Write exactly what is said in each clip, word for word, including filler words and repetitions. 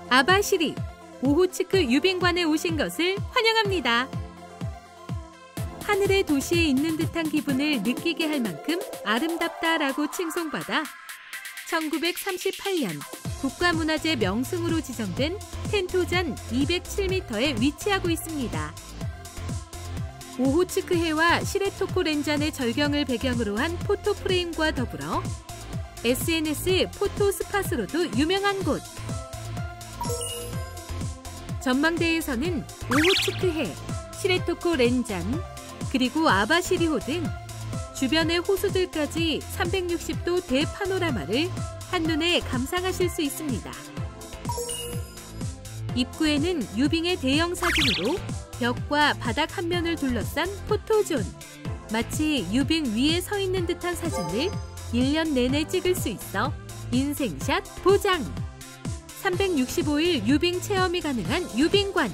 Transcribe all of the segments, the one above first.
아바시리 오호츠크 유빙관에 오신 것을 환영합니다. 하늘의 도시에 있는 듯한 기분을 느끼게 할 만큼 아름답다라고 칭송받아 천구백삼십팔 년 국가문화재 명승으로 지정된 텐토산 이백칠 미터에 위치하고 있습니다. 오호츠크해와 시레토코 렌잔의 절경을 배경으로 한 포토프레임과 더불어 에스엔에스 포토 스팟으로도 유명한 곳. 전망대에서는 오호츠크해, 시레토코 렌잔, 그리고 아바시리호 등 주변의 호수들까지 삼백육십 도 대파노라마를 한눈에 감상하실 수 있습니다. 입구에는 유빙의 대형 사진으로 벽과 바닥 한 면을 둘러싼 포토존, 마치 유빙 위에 서 있는 듯한 사진을 일 년 내내 찍을 수 있어 인생샷 보장! 삼백육십오 일 유빙 체험이 가능한 유빙관.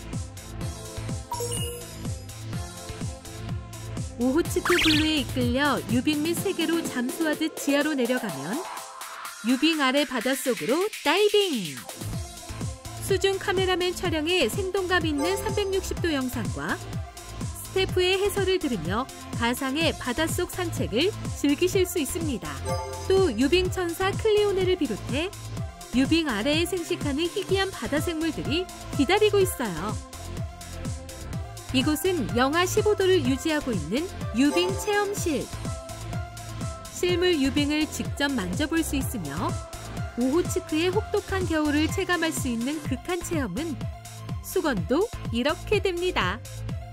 오호츠크 블루에 이끌려 유빙 및 세계로 잠수하듯 지하로 내려가면 유빙 아래 바닷속으로 다이빙! 수중 카메라맨 촬영에 생동감 있는 삼백육십 도 영상과 스태프의 해설을 들으며 가상의 바닷속 산책을 즐기실 수 있습니다. 또 유빙 천사 클리오네를 비롯해 유빙 아래에 생식하는 희귀한 바다 생물들이 기다리고 있어요. 이곳은 영하 십오 도를 유지하고 있는 유빙 체험실. 실물 유빙을 직접 만져볼 수 있으며 오호츠크의 혹독한 겨울을 체감할 수 있는 극한 체험은 수건도 이렇게 됩니다.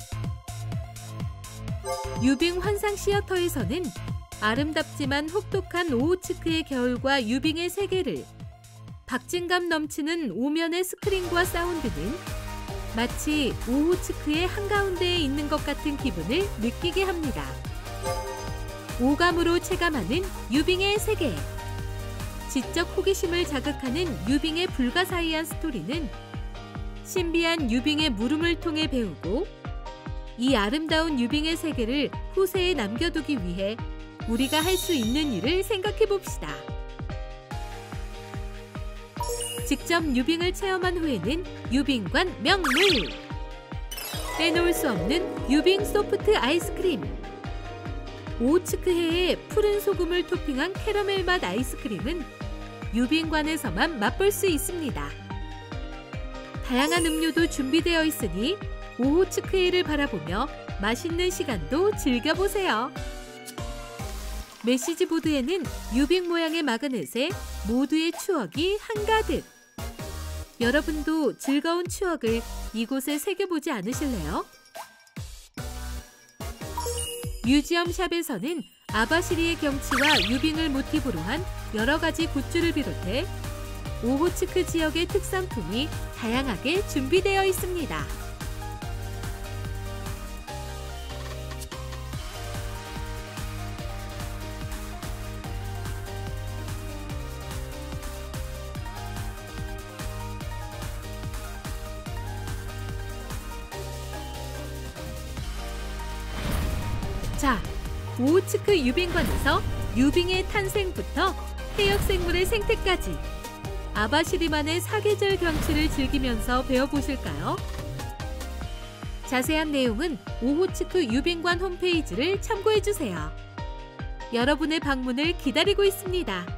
유빙 환상 시어터에서는 아름답지만 혹독한 오호츠크의 겨울과 유빙의 세계를 박진감 넘치는 오면의 스크린과 사운드는 마치 오호츠크의 한가운데에 있는 것 같은 기분을 느끼게 합니다. 오감으로 체감하는 유빙의 세계. 지적 호기심을 자극하는 유빙의 불가사의한 스토리는 신비한 유빙의 물음을 통해 배우고 이 아름다운 유빙의 세계를 후세에 남겨두기 위해 우리가 할 수 있는 일을 생각해 봅시다. 직접 유빙을 체험한 후에는 유빙관 명물! 빼놓을 수 없는 유빙 소프트 아이스크림! 오호츠크해의 푸른 소금을 토핑한 캐러멜 맛 아이스크림은 유빙관에서만 맛볼 수 있습니다. 다양한 음료도 준비되어 있으니 오호츠크해를 바라보며 맛있는 시간도 즐겨보세요. 메시지 보드에는 유빙 모양의 마그넷에 모두의 추억이 한가득. 여러분도 즐거운 추억을 이곳에 새겨보지 않으실래요? 뮤지엄 샵에서는 아바시리의 경치와 유빙을 모티브로 한 여러 가지 굿즈를 비롯해 오호츠크 지역의 특산품이 다양하게 준비되어 있습니다. 자, 오호츠크 유빙관에서 유빙의 탄생부터 해역생물의 생태까지 아바시리만의 사계절 경치를 즐기면서 배워보실까요? 자세한 내용은 오호츠크 유빙관 홈페이지를 참고해주세요. 여러분의 방문을 기다리고 있습니다.